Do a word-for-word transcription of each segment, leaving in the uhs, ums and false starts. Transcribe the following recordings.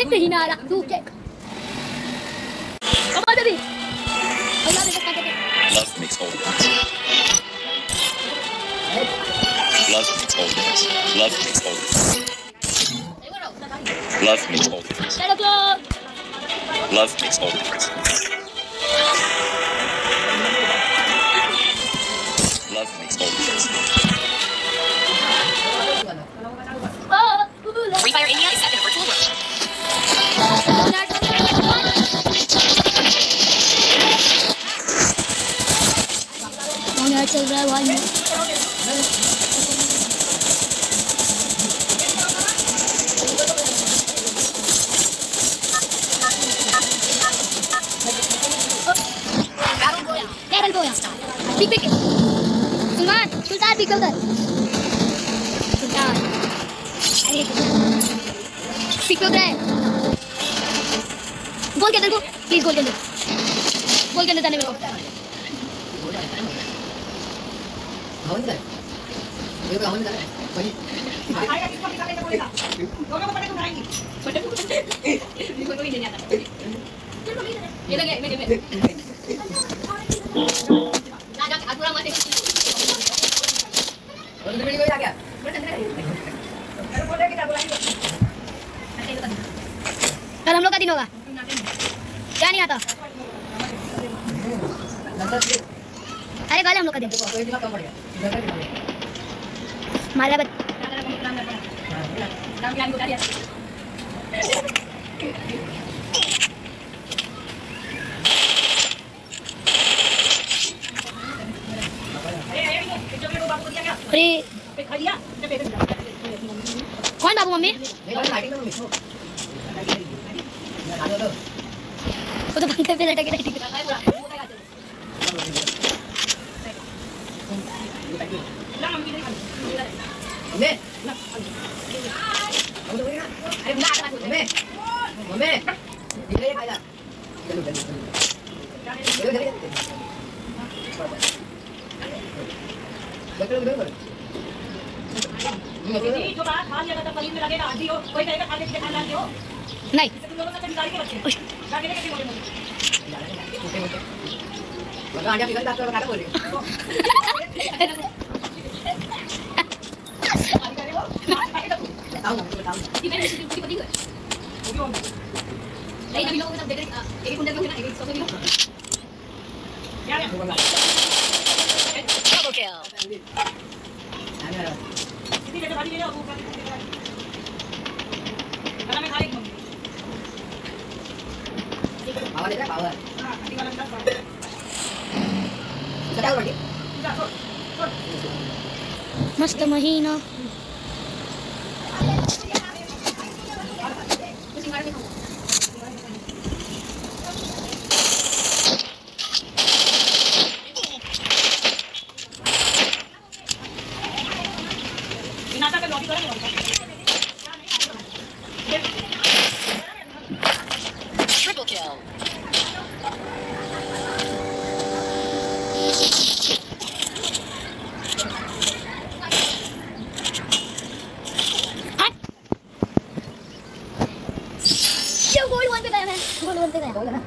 Hina lah tu cek. Apa tadi? Love makes all difference. Love makes all difference. Love makes all difference. Love makes all difference. Love makes all difference. Love makes all difference. Free Fire India is set in a virtual world. चल रहा है भाई कैरल बोया pick pick सुल्तान सुल्तान pick उधर सुल्तान अरे पिक उधर है गोल के अंदर को प्लीज गोल के अंदर गोल के अंदर जाने में Hawin ka. Hindi ka hawin ka. Pwede. Ay, ay, ikaw kita kita boleh. Kau nak pakai kuda ini? Pakai kuda. Ini kau ini ni ada. Ini lagi, ini ni. Nah, jangan aku orang mati. Boleh beli kau ya? Kalau boleh kita boleh. कल हम लोग का दिन होगा क्या नहीं आता अरे कल हम लोग का दिन मारा बत अरे कौन बाबू मम्मी वो तो पंखे पे लटक रही थी Mami. Mami. Mami. Dili ka ila. Dali dali. Dali dali. Dali dali. ये जो बात खान जगह तक पनीर में लगेगा आधी हो कोई कहेगा खाने के खाना हो नहीं तुम लोगों का खरीदारी के बच्चे जाके कैसे मोटे मोटे मतलब आजा पिघल जाता है बता बोल रही बताओ बताओ ये मैंने इसकी पूरी पति है वो भी होगा नहीं अभी लोगों के साथ देख रहे एक एक कुंडल में ना एक एक सौ में क्या है डबल किल कितनी जगह भाजी ले लो वो खाना में खा एक मम्मी पावर दे पावर हां आधी वाला दस बताओ बड़ी मस्त महीना नाता का लॉबी करेंगे ट्रिपल किल गोल वन पे गया मैं गोल वन पे गया बोल ना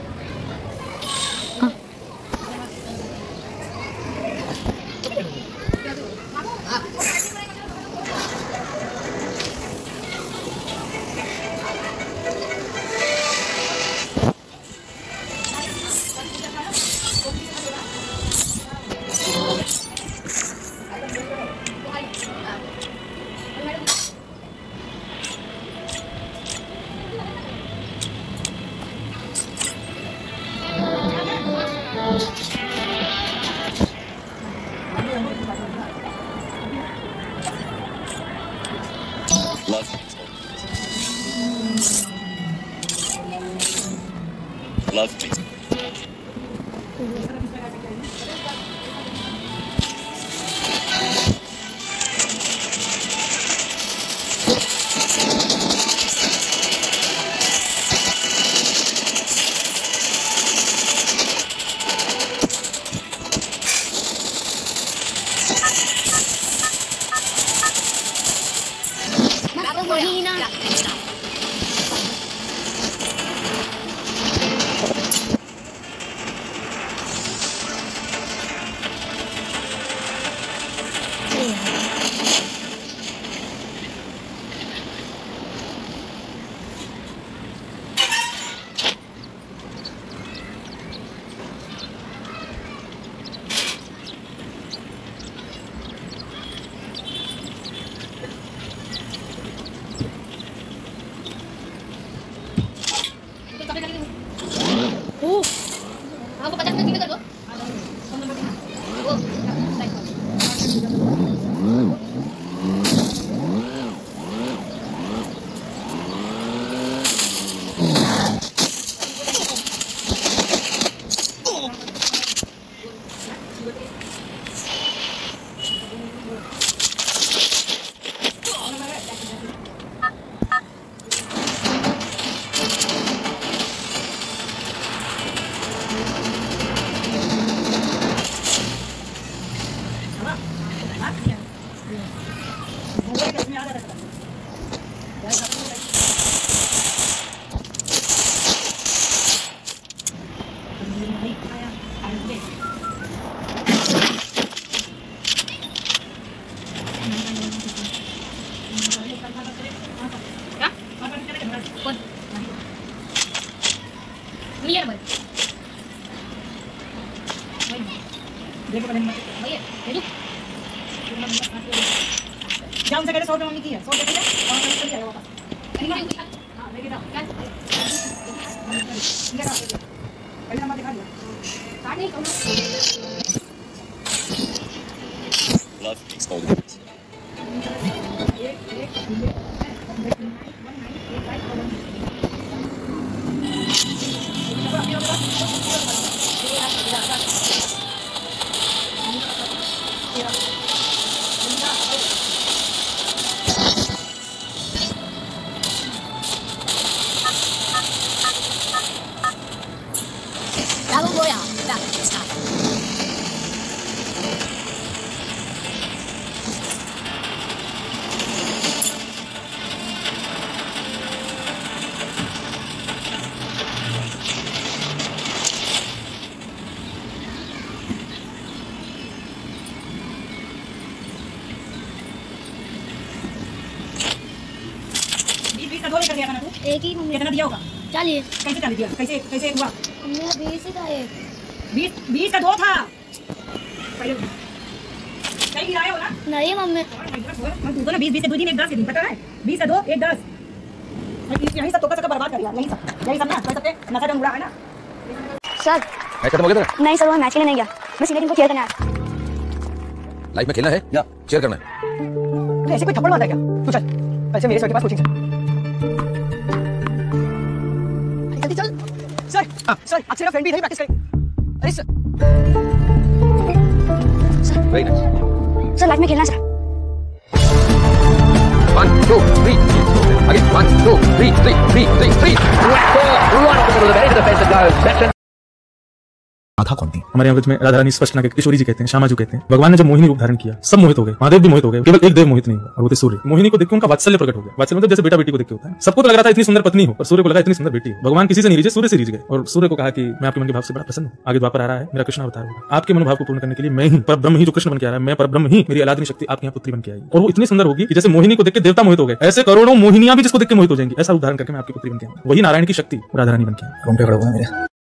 Love. Love me. महीना कौन ये नंबर देखो पहले नंबर भैया ये जो जाओ उनसे कह सौ रुपये मम्मी की है सौ रुपये और मैं चली आया वापस नहीं नहीं हाँ लेके जाओ क्या ठीक है पहले नंबर दिखा दिया काट नहीं कौन Love is all it is. एक एक Lagu gue ya, udah, start. बीस बीस का दो लेकर दिया था ना तू एक ही मम्मी कितना दिया होगा चालीस कैसे चालीस दिया कैसे कैसे हुआ मेरा बीस ही था एक बीस बीस का दो था पहले कहीं गिराया हो ना नहीं मम्मी हम तू तो ना बीस बीस से दो दिन एक दस के दिन पता है बीस का दो एक दस यही सब तो का बर्बाद कर दिया यही सब यही सब ना कोई सबसे नशा जंग उड़ा है ना सर मैच खत्म हो गया तेरा? नहीं सर वो मैच खेलने नहीं गया मैं सीनियर टीम को चेयर करने आया लाइफ में खेलना है या शेयर करना है? तो ऐसे कोई थप्पड़ मारता है क्या तू चल ऐसे मेरे सर के पास कोचिंग चल जल्दी चल सर सर अक्षय का फ्रेंड भी नहीं प्रैक्टिस करें अरे sir very nice sir life में खेलना sir one two three again one two three three three three three Radha कौन थी? हमारे यहाँ में राधा रानी स्पष्ट ना किशोरी जी कहते हैं, श्यामा जी कहते हैं। भगवान ने जब मोहिनी रूप धारण किया सब मोहित हो गए, महादेव भी मोहित हो गए, केवल एक देव मोहित नहीं हुआ और वो थे सूर्य। मोहिनी को देख के उनका वात्सल्य प्रकट हो गया। वात्सल्य मतलब जैसे बेटा बेटी को देख के होता है। सबको तो लग रहा था इतनी सुंदर पत्नी हो, पर सूर्य को लगा इतनी सुंदर बेटी हो। भगवान किसी से नहीं रिझे, सूर्य से रिझ गए और सूर्य को कहा कि मैं आपके मन के भाव से बड़ा प्रसन्न हूँ। आगे द्वापर आ रहा है, मेरा कृष्ण अवतार होगा। आपके मनोभाव को पूर्ण करने के लिए मैं ही परब्रह्म ही जो कृष्ण बन के आ रहा है, मैं परब्रह्म ही मेरी अलादनी शक्ति आपके यहाँ पुत्री बन के आएगी और वो इतनी सुंदर होगी कि जैसे मोहिनी को देख के देवता मोहित हो गए, ऐसे करोड़ों मोहिनियां भी जिसको देख के मोहित हो जाएंगी। ऐसा उदाहरण करके मैं आपकी पुत्री बन के आऊंगा। वही नारायण की शक्ति राधा रानी बन के आएगी।